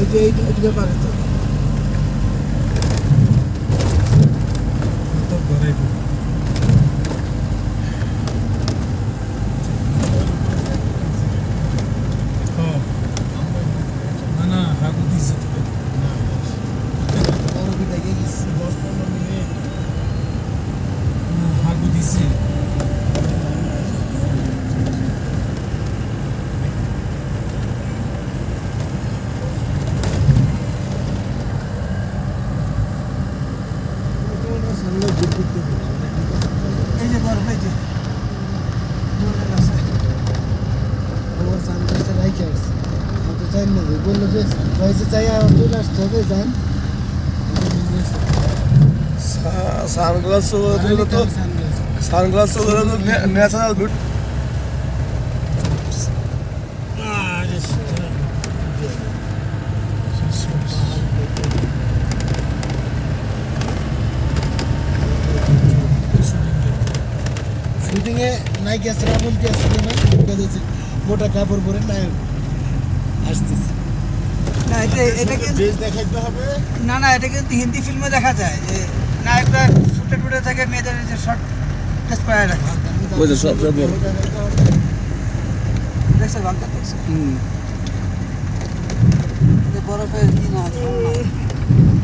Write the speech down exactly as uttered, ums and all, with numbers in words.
যে এইটা পারে তো তো ঘরে না না হাগু দিছে না ওর কি দেখে গেছে দশ পনেরো মিনিট হাগু দিছে এই যে বরফ এই যে দূরে আছে ওর সানগ্লাসটা রাইখে আসছে তো চাই না বললো যে পয়সা চাই আর চলে আসতে হবে যান সানগ্লাস ওগুলো তো সানগ্লাস ওগুলো তো ন্যাচারাল বিউটি শুটিংয়ে নায়িক আছে রাবণকে আসছে না মোটা কাপড় পরে নায়ক আসতেছে না এটা এটা কিন্তু দেখাইতে হবে না না এটা কিন্তু হিন্দি ফিল্মে দেখা যায় যে নায়করা ছুটে টুটে থেকে মেয়েদের যে শর্ট ড্রেস পরে রাখে ওই যে সব সব দেখছে বাংলা দেখছে হুম বরফের দিন আছে